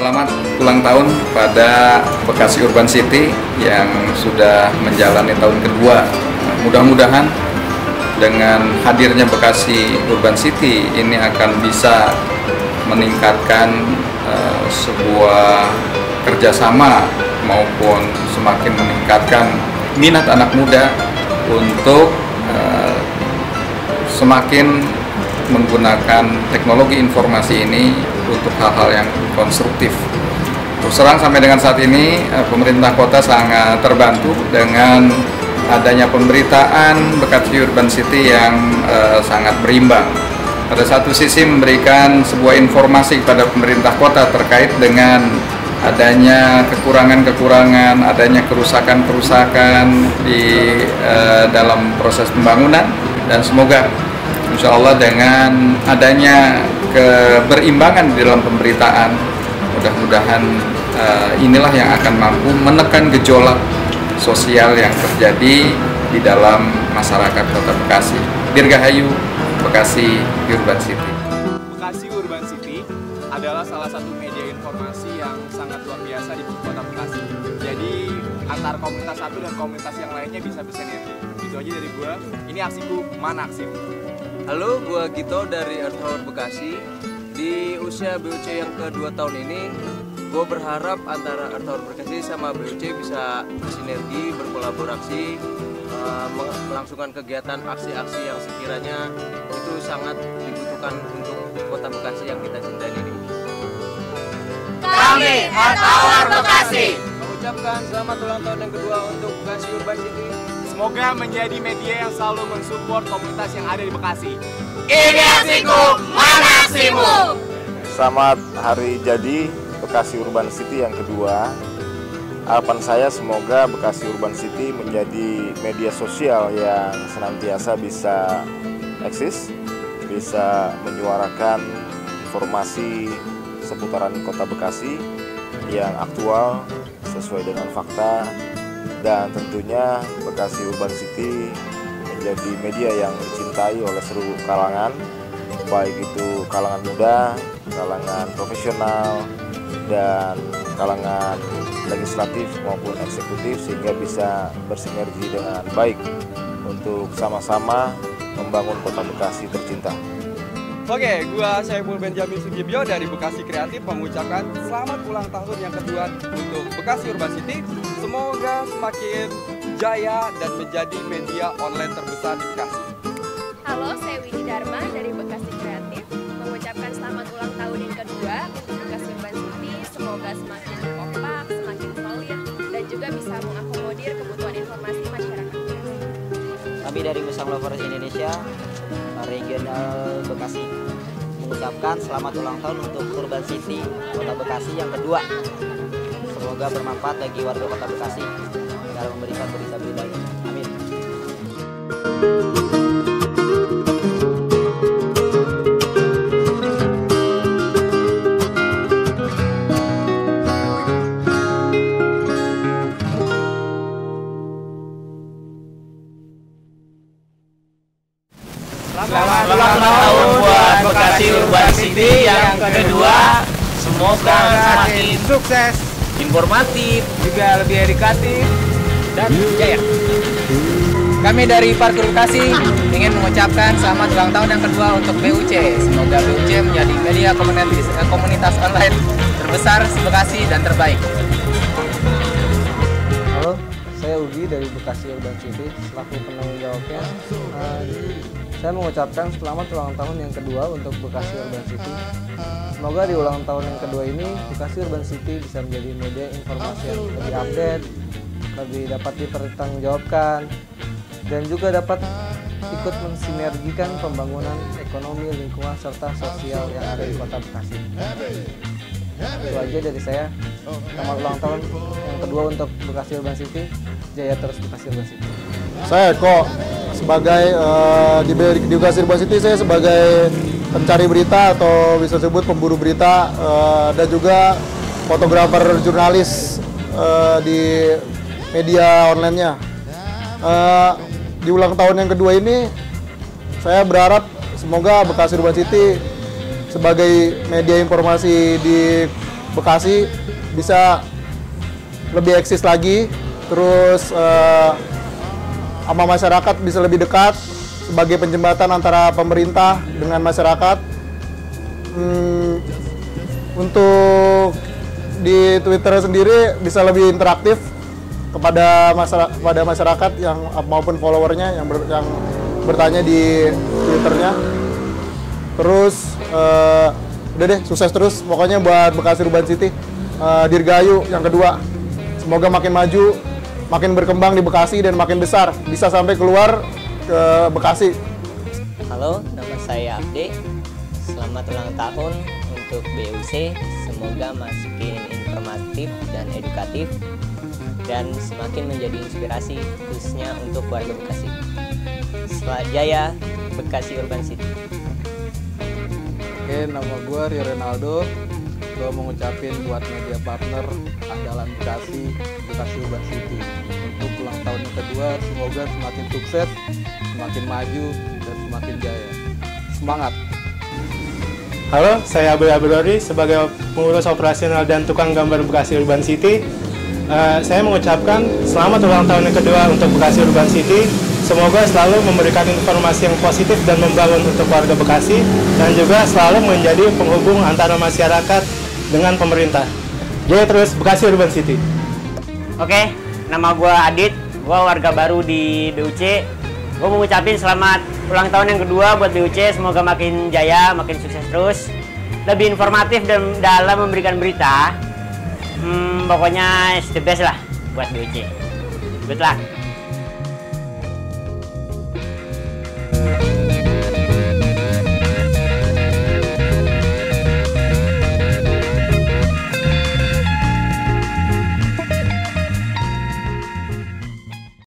Selamat ulang tahun pada Bekasi Urban City yang sudah menjalani tahun kedua. Mudah-mudahan dengan hadirnya Bekasi Urban City ini akan bisa meningkatkan sebuah kerjasama maupun semakin meningkatkan minat anak muda untuk semakin menggunakan teknologi informasi ini untuk hal-hal yang konstruktif. Terus terang sampai dengan saat ini pemerintah kota sangat terbantu dengan adanya pemberitaan Bekasi Urban City yang sangat berimbang. Pada satu sisi memberikan sebuah informasi kepada pemerintah kota terkait dengan adanya kekurangan-kekurangan, adanya kerusakan-kerusakan di dalam proses pembangunan, dan semoga insya Allah dengan adanya keberimbangan di dalam pemberitaan, mudah-mudahan inilah yang akan mampu menekan gejolak sosial yang terjadi di dalam masyarakat Kota Bekasi. Dirgahayu Bekasi Urban City. Bekasi Urban City adalah salah satu media informasi yang sangat luar biasa di Kota Bekasi. Jadi antar komunitas satu dan komunitas yang lainnya bisa bersinergi. Itu aja dari gua. Ini aksiku, mana aksimu? Halo, gua Gito dari Earth Hour Bekasi. Di usia BUC yang kedua tahun ini, gue berharap antara Earth Hour Bekasi sama BUC bisa bersinergi, berkolaborasi, melangsungkan kegiatan aksi-aksi yang sekiranya itu sangat dibutuhkan untuk Kota Bekasi yang kita cintai ini. Kami Earth Hour Bekasi Mengucapkan selamat ulang tahun yang kedua untuk Bekasi Urban City. Semoga menjadi media yang selalu mensupport komunitas yang ada di Bekasi. Ini aksiku, mana aksimu? Selamat hari jadi Bekasi Urban City yang kedua. Harapan saya semoga Bekasi Urban City menjadi media sosial yang senantiasa bisa eksis, bisa menyuarakan informasi seputaran Kota Bekasi yang aktual, sesuai dengan fakta, dan tentunya Bekasi Urban City menjadi media yang dicintai oleh seluruh kalangan, baik itu kalangan muda, kalangan profesional, dan kalangan legislatif maupun eksekutif, sehingga bisa bersinergi dengan baik untuk sama-sama membangun Kota Bekasi tercinta. Oke, gua Syaiful Benjamin Sugibyo dari Bekasi Kreatif mengucapkan selamat ulang tahun yang kedua untuk Bekasi Urban City. Semoga semakin jaya dan menjadi media online terbesar di Bekasi. Halo, saya Winnie Dharma dari Bekasi Kreatif mengucapkan selamat ulang tahun yang kedua untuk Bekasi Urban City. Semoga semakin kompak, semakin solid, dan juga bisa mengakomodir kebutuhan informasi masyarakat. Kami dari Musang Lovers Indonesia Regional Bekasi mengucapkan selamat ulang tahun untuk Urban City Kota Bekasi yang kedua. Semoga bermanfaat bagi warga Kota Bekasi dalam memberikan berita-berita ini. Amin. Selamat ulang tahun buat Bekasi Urban City yang kedua. Semoga semakin Sukses, informatif, juga lebih edukatif, dan jaya. Kami dari Parkur Bekasi ingin mengucapkan selamat ulang tahun yang kedua untuk BUC. Semoga BUC menjadi media komunitas online terbesar se-Bekasi dan terbaik. Halo, saya Ugi dari Bekasi Urban City selaku penanggung jawabnya. Saya mengucapkan selamat ulang tahun yang kedua untuk Bekasi Urban City. Semoga di ulang tahun yang kedua ini Bekasi Urban City bisa menjadi media informasi yang lebih update, lebih dapat dipertanggungjawabkan, dan juga dapat ikut mensinergikan pembangunan ekonomi, lingkungan, serta sosial yang ada di Kota Bekasi. Itu aja dari saya. Selamat ulang tahun yang kedua untuk Bekasi Urban City. Jaya terus Bekasi Urban City. Saya kok sebagai di Bekasi Urban City, saya sebagai pencari berita atau bisa disebut pemburu berita, dan juga fotografer jurnalis di media online-nya. Di ulang tahun yang kedua ini, saya berharap semoga Bekasi Urban City sebagai media informasi di Bekasi bisa lebih eksis lagi, terus sama masyarakat bisa lebih dekat sebagai penjembatan antara pemerintah dengan masyarakat. Untuk di Twitter sendiri bisa lebih interaktif kepada masyarakat yang maupun followernya yang bertanya di Twitternya. Terus udah deh, sukses terus pokoknya buat Bekasi Urban City. Dirgahayu yang kedua, semoga makin maju, makin berkembang di Bekasi dan makin besar, bisa sampai keluar ke Bekasi. Halo, nama saya Abde. Selamat ulang tahun untuk BUC. Semoga makin informatif dan edukatif dan semakin menjadi inspirasi khususnya untuk warga Bekasi. Selamat Jaya, Bekasi Urban City. Oke, nama gue Rio Renaldo. Gue mau ngucapin buat media partner andalan Bekasi Urban City. Untuk ulang tahun yang kedua, semoga semakin sukses, semakin maju, dan semakin jaya. Semangat! Halo, saya Abel Abelori sebagai pengurus operasional dan tukang gambar Bekasi Urban City. Saya mengucapkan selamat ulang tahun yang kedua untuk Bekasi Urban City. Semoga selalu memberikan informasi yang positif dan membangun untuk warga Bekasi dan juga selalu menjadi penghubung antara masyarakat dengan pemerintah. Jaya terus Bekasi Urban City. Oke, nama gue Adit, gue warga baru di BUC. Gue mau ngucapin selamat ulang tahun yang kedua buat BUC, semoga makin jaya, makin sukses terus, lebih informatif dan dalam memberikan berita. Pokoknya the best lah buat BUC. Good luck.